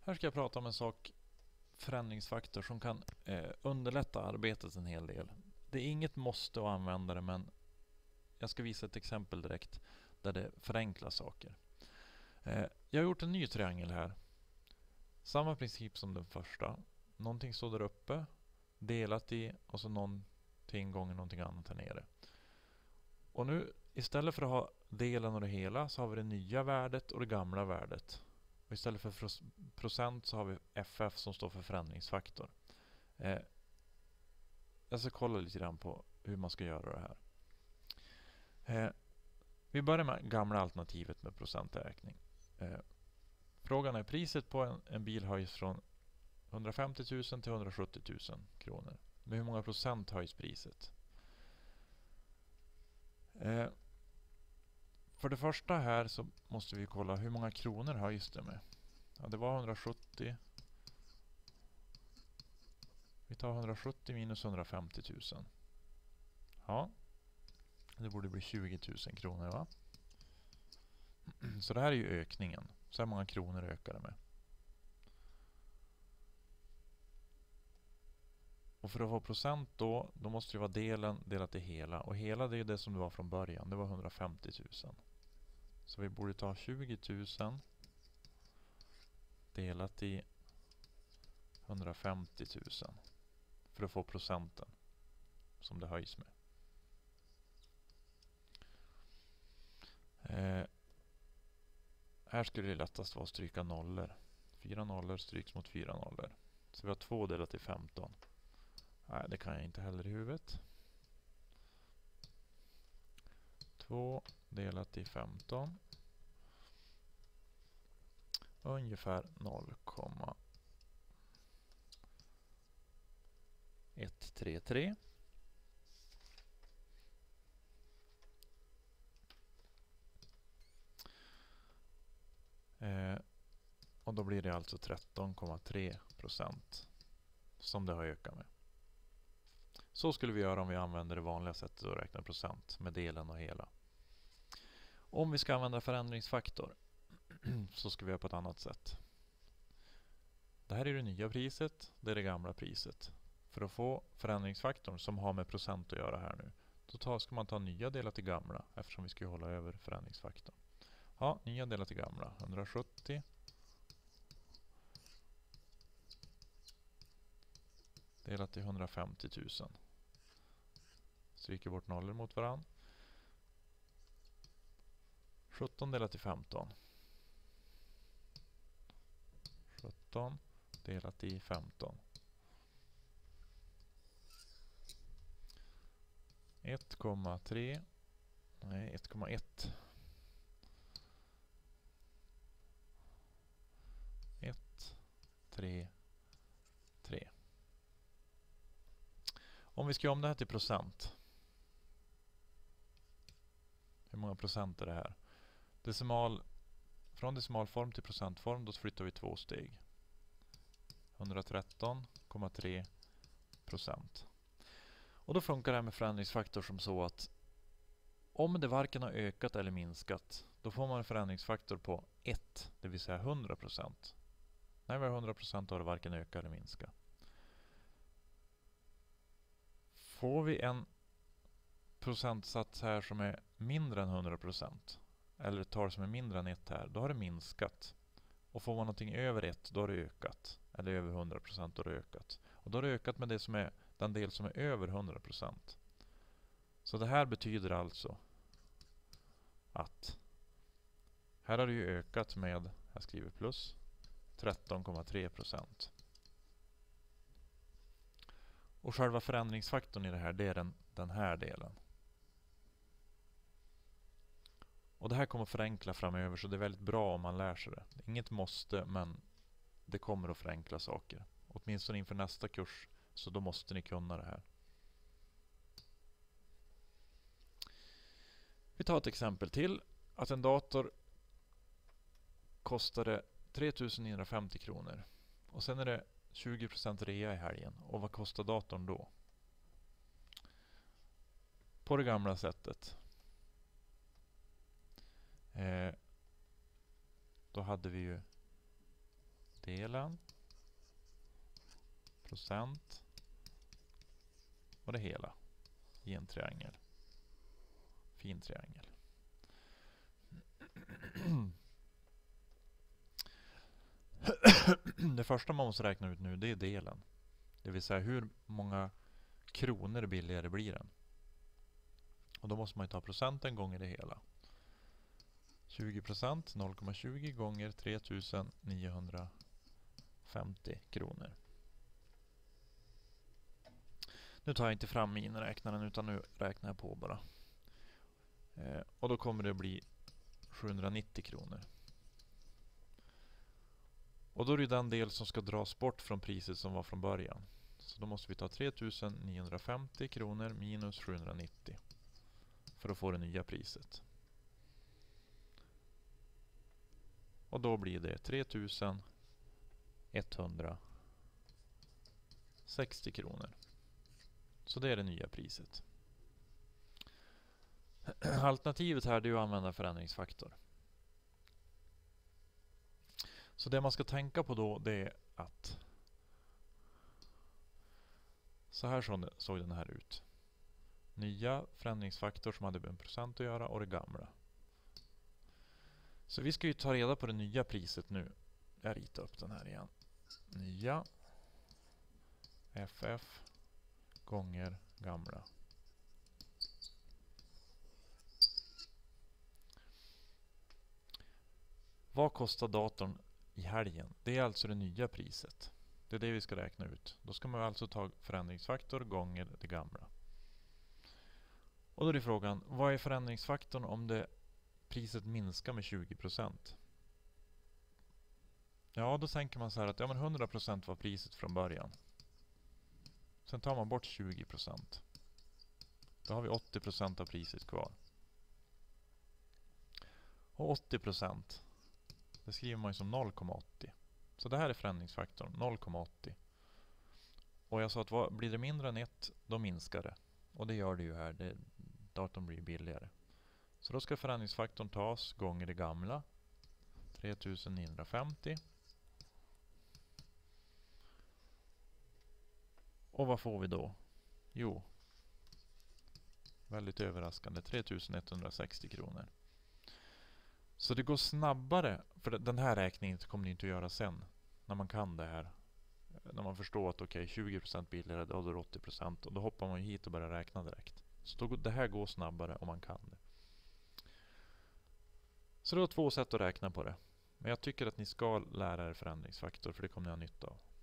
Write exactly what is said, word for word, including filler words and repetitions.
Här ska jag prata om en sak, förändringsfaktor, som kan eh, underlätta arbetet en hel del. Det är inget måste att använda det, men jag ska visa ett exempel direkt där det förenklar saker. Eh, jag har gjort en ny triangel här. Samma princip som den första. Någonting står där uppe, delat i, och så någonting gånger någonting annat här nere. Och nu istället för att ha delen och det hela så har vi det nya värdet och det gamla värdet. Och istället för procent så har vi F F som står för förändringsfaktor. Eh, jag ska kolla lite grann på hur man ska göra det här. Eh, vi börjar med gamla alternativet med procenträkning. Eh, frågan är priset på en, en bil höjs från hundrafemtio tusen till hundrasjuttio tusen kronor. Med hur många procent höjs priset? Eh, för det första här så måste vi kolla hur många kronor höjs det med. Ja, det var hundrasjuttio. Vi tar hundrasjuttio minus hundrafemtio tusen. Ja, det borde bli tjugo tusen kronor, va? Så det här är ju ökningen. Så här många kronor ökar det med. Och för att få procent då, då måste det vara delen delat i hela. Och hela det är det som det var från början. Det var hundrafemtio tusen. Så vi borde ta tjugo tusen delat i hundrafemtio tusen. För att få procenten som det höjs med. Eh, här skulle det lättast vara att stryka nollor. Fyra nollor stryks mot fyra nollor. Så vi har två delat i femton. Nej, det kan jag inte heller i huvudet. två delat i femton. Ungefär noll komma etthundratrettiotre. Eh, och då blir det alltså tretton komma tre procent som det har ökat med. Så skulle vi göra om vi använder det vanliga sättet att räkna procent med delen och hela. Om vi ska använda förändringsfaktor så ska vi göra på ett annat sätt. Det här är det nya priset, det är det gamla priset. För att få förändringsfaktorn som har med procent att göra här nu, då tar, ska man ta nya delat i gamla eftersom vi ska hålla över förändringsfaktorn. Ja, nya delat i gamla, hundrasjuttio. Delat i hundrafemtio tusen. Stryker bort nollor mot varann. sjutton delat i femton. sjutton delat i femton. ett komma tre. Nej, ett komma ett. ett, tre, tre. Om vi ska göra om det här till procent. Hur många procent är det här? Decimal, från decimalform till procentform, då flyttar vi två steg. hundratretton komma tre procent. Och då funkar det här med förändringsfaktor som så att om det varken har ökat eller minskat, då får man en förändringsfaktor på ett, det vill säga hundra procent. När vi har hundra procent har det varken ökat eller minskat. Får vi en procentsats här som är mindre än hundra procent, eller ett tal som är mindre än ett här, då har det minskat. Och får man någonting över ett, då har det ökat. Eller över hundra procent, då har det ökat. Och då har det ökat med det som är, den del som är över hundra procent. Så det här betyder alltså att här har det ju ökat med, jag skriver plus, tretton komma tre procent. Och själva förändringsfaktorn i det här, det är den, den här delen. Och det här kommer att förenkla framöver, så det är väldigt bra om man lär sig det. Inget måste, men det kommer att förenkla saker. Åtminstone inför nästa kurs, så då måste ni kunna det här. Vi tar ett exempel till. Att en dator kostade tre tusen niohundrafemtio kronor. Och sen är det tjugo procent rea i helgen. Och vad kostar datorn då? På det gamla sättet. Eh, då hade vi ju delen, procent och det hela i en triangel. Fin triangel. Det första man måste räkna ut nu, det är delen. Det vill säga hur många kronor billigare blir den. Och då måste man ju ta procenten gånger det hela. tjugo procent, noll komma tjugo gånger tre tusen niohundrafemtio kronor. Nu tar jag inte fram miniräknaren utan nu räknar jag på bara. Eh, och då kommer det bli sjuhundranittio kronor. Och då är det den del som ska dras bort från priset som var från början. Så då måste vi ta tre tusen niohundrafemtio kronor minus sjuhundranittio för att få det nya priset. Och då blir det tre tusen etthundrasextio kronor. Så det är det nya priset. Alternativet här är att använda förändringsfaktor. Så det man ska tänka på då, det är att så här såg den här ut. Nya förändringsfaktor som hade med en procent att göra och det gamla. Så vi ska ju ta reda på det nya priset nu. Jag ritar upp den här igen. Nya F F gånger gamla. Vad kostar datorn i helgen? Det är alltså det nya priset. Det är det vi ska räkna ut. Då ska man alltså ta förändringsfaktor gånger det gamla. Och då är det frågan, vad är förändringsfaktorn om det priset minskar med tjugo procent? Ja, då tänker man så här att ja, men hundra procent var priset från början. Sen tar man bort tjugo procent. Då har vi åttio procent av priset kvar. Och åttio procent, det skriver man ju som noll komma åttio. Så det här är förändringsfaktorn, noll komma åttio. Och jag sa att vad, blir det mindre än ett, då minskar det. Och det gör det ju här, det, datorn blir billigare. Så då ska förändringsfaktorn tas gånger det gamla, tre tusen niohundrafemtio. Och vad får vi då? Jo, väldigt överraskande, tre tusen etthundrasextio kronor. Så det går snabbare, för den här räkningen kommer ni inte att göra sen. När man kan det här. När man förstår att okej, okay, tjugo procent billigare, då är det åttio procent. Och då hoppar man ju hit och börjar räkna direkt. Så då, det här går snabbare om man kan det. Så det var två sätt att räkna på det. Men jag tycker att ni ska lära er förändringsfaktor, för det kommer ni ha nytta av.